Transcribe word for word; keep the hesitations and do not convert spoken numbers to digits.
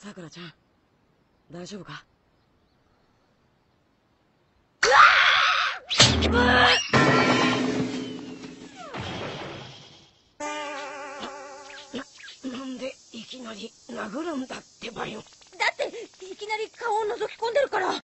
さくらちゃん、大丈夫か？うわな、なんでいきなり殴るんだってばよ。 だっていきなり顔を覗き込んでるから。